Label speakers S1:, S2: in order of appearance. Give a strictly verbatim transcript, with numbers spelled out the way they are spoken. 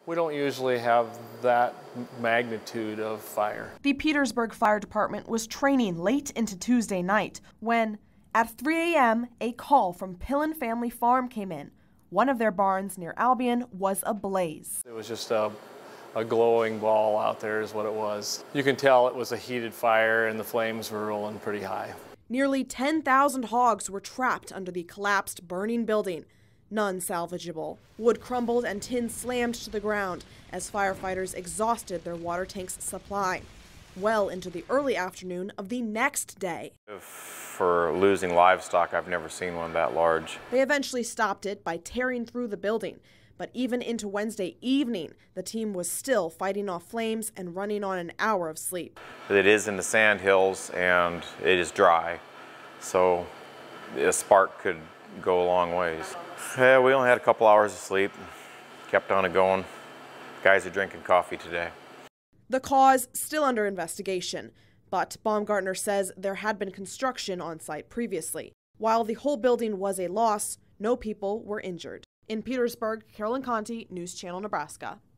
S1: We don't usually have that magnitude of fire.
S2: The Petersburg Fire Department was training late into Tuesday night when, at three a m, a call from Pillen Family Farm came in. One of their barns near Albion was ablaze.
S1: It was just a, a glowing ball out there is what it was. You can tell it was a heated fire and the flames were rolling pretty high.
S2: Nearly ten thousand hogs were trapped under the collapsed, burning building. None salvageable. Wood crumbled and tin slammed to the ground as firefighters exhausted their water tank's supply. Well into the early afternoon of the next day.
S3: For losing livestock, I've never seen one that large.
S2: They eventually stopped it by tearing through the building. But even into Wednesday evening, the team was still fighting off flames and running on an hour of sleep.
S3: It is in the sand hills and it is dry, so a spark could go a long ways. Yeah, we only had a couple hours of sleep, kept on it going. Guys are drinking coffee today.
S2: The cause still under investigation, but Baumgartner says there had been construction on site previously. While the whole building was a loss, no people were injured. In Petersburg, Carolyn Conti, News Channel, Nebraska.